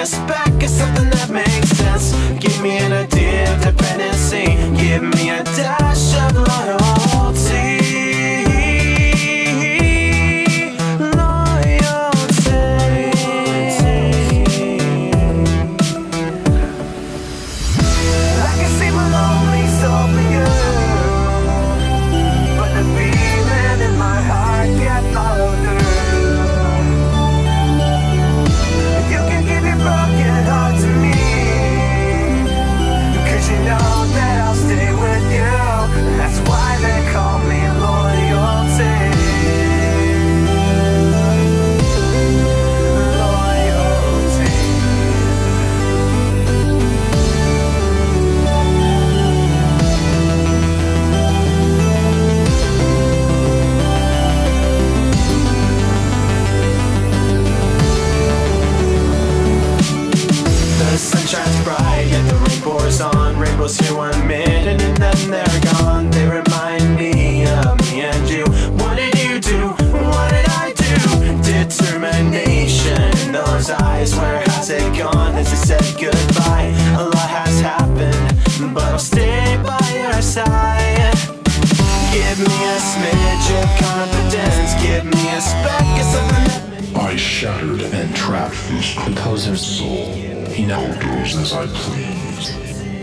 us back is something that makes sense. Give me an idea of dependency. Give me a dash of loyalty. Sunshine's bright, yet the rain pours on. Rainbows here 1 minute and then they're gone. They remind me of me and you. What did you do? What did I do? Determination in those eyes. Where has it gone? As I said goodbye, a lot has happened, but I'll stay by your side. Give me a smidge of confidence. Give me a speck of something. I shattered and trapped this composer's soul. He now goes as I please.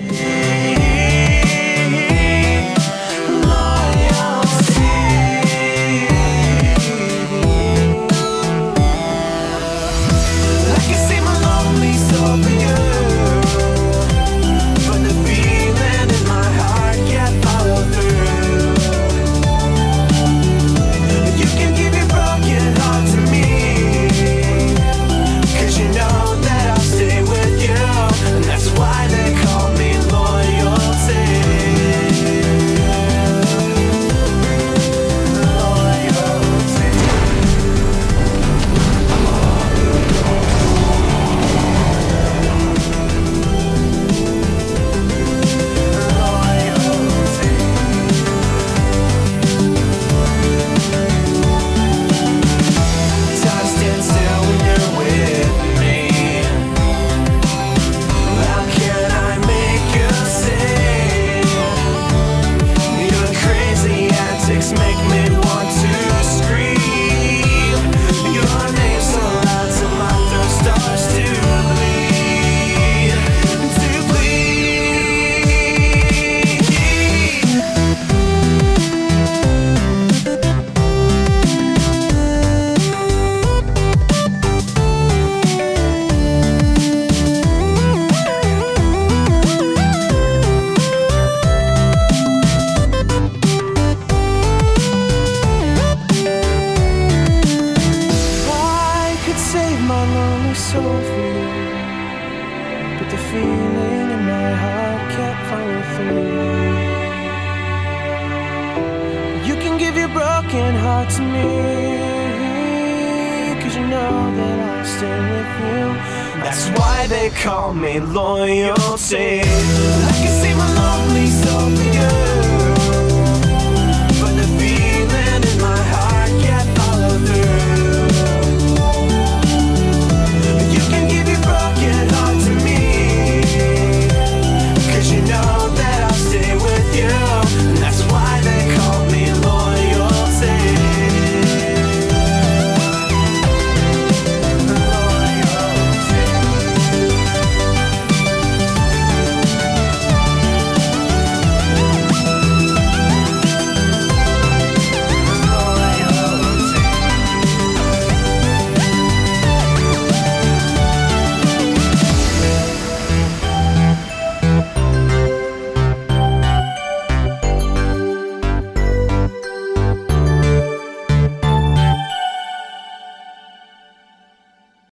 Soul for you, but the feeling in my heart can't follow through. You can give your broken heart to me, 'cause you know that I'll stay with you. That's why they call me loyalty. I can see my lonely soul for you.